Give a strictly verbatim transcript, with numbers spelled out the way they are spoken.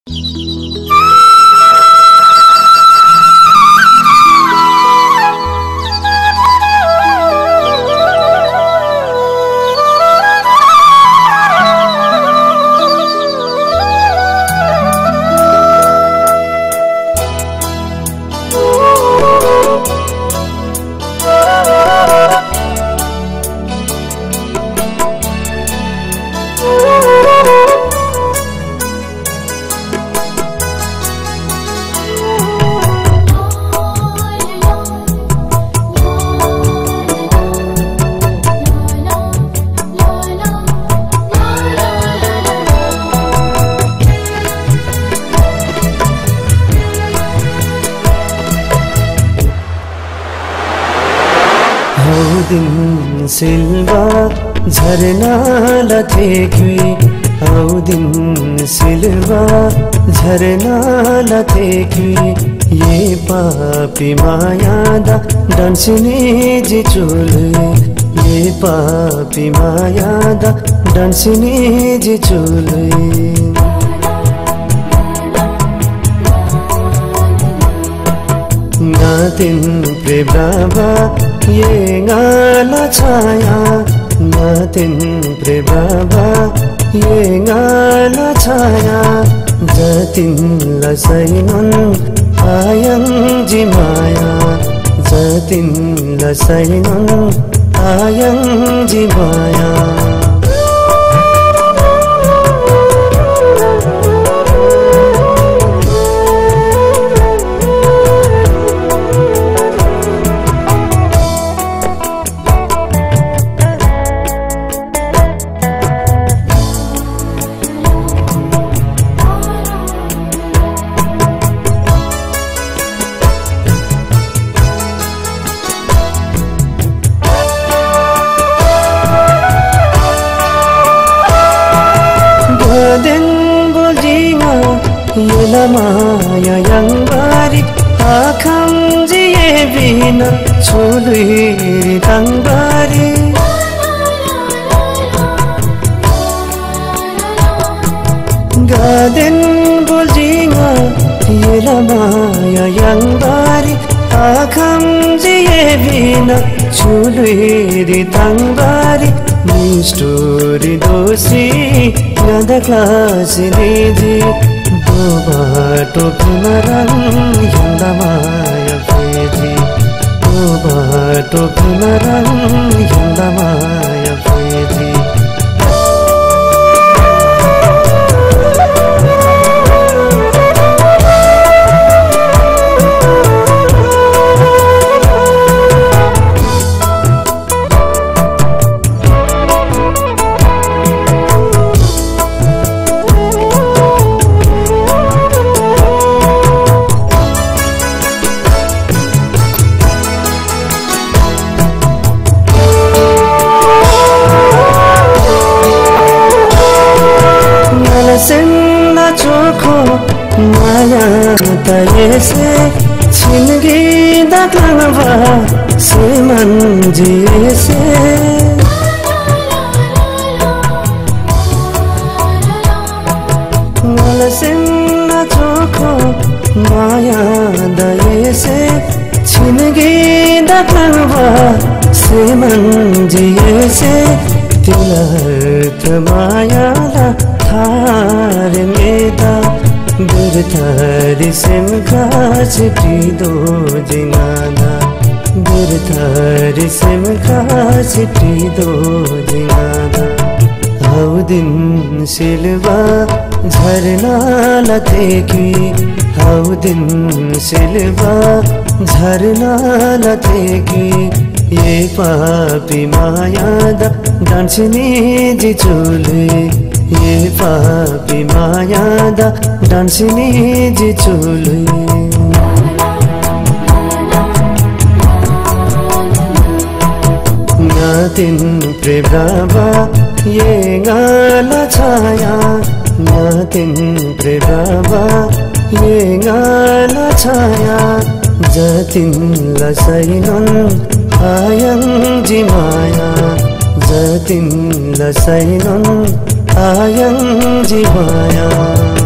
दिन सिल्वा झरना लथेकी औ दिन सिल्वा झरना लथेकी ये पापी मायादा डन्सिने जिचुल ये पापी मायादा डन्सिने जिचुल नातिन प्रेब्राबा ये ngala छाया नातिन प्रेब्राबा ये ngala छाया जतिन लसैनन् आयं जिमाया जतिन लसैनन् आयं जिमाया Yelamaya yang bari akam jiye bina chului tang bari gaden boljinga yelamaya yang bari akam jiye bina chului tang bari mistori dosi nada klasi nidi बाटो पुनरं यन्दमाय फेरि ओ बाटो पुनरं यन्दमाय फेरि Senna choko maya tayese chingi daklangva se manjese Mala senna choko maya tayese chingi daklangva se manjese tilarth maya la Thar मेदा बिरथारी SIM काच टीदो जिनादा बिरथारी SIM काच टीदो जिनादा औ दिन सिल्वा झरना लथेकी औ दिन सिल्वा झरना लथेकी ये पापी मायादा डान्सिने जिचुले ये पापी मायादा डान्सिने जिचुले नातिन प्रेब्राबा ये ngala छाया नातिन प्रेब्राबा ये ngala छाया जतिन लसैनन् आयं जिमाया जतिन लसैनन् आयं जिमाया